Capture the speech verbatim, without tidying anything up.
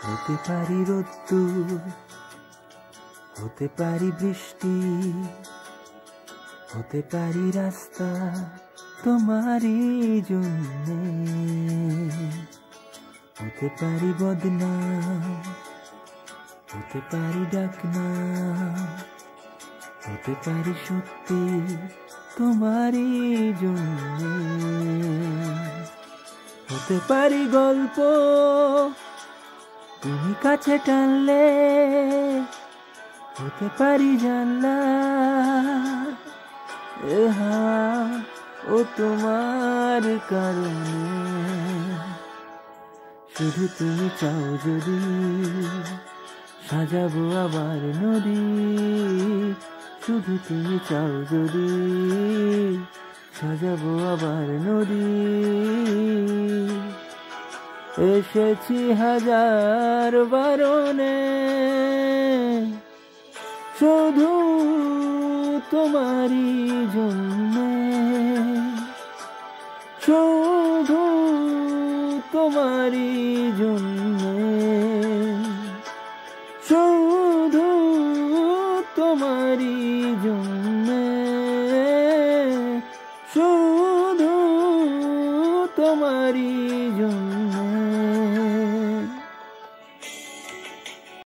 হতে পারি রোদ্দুর, হতে পারি বৃষ্টি, হতে পারি রাস্তা তোমারই জন্যে, হতে পারি বদনাম, হতে পারি ডাকনাম, হতে পারি সত্যি তোমারই জন্যে, হতে পারি গল্প তুমি কাছে টানলে, হতে পারি জানলা এ হাওয়া ও তোমার কারণে, শুধু তুমি চাও যদি সাজাবো আবার নদী, শুধু তুমি চাও যদি সাজাবো আবার নদী, এসেছি হাজার বারণে শুধু তোমারই জন্যে, শুধু তোমারই জন্যে, শুধু তোমারই জন্যে, শুধু তোমারই